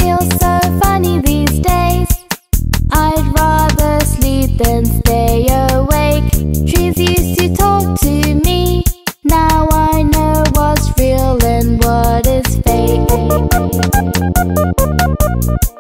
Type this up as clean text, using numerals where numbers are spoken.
feel so funny these days. I'd rather sleep than stay awake. Trees used to talk to me. Now I know what's real and what is fake.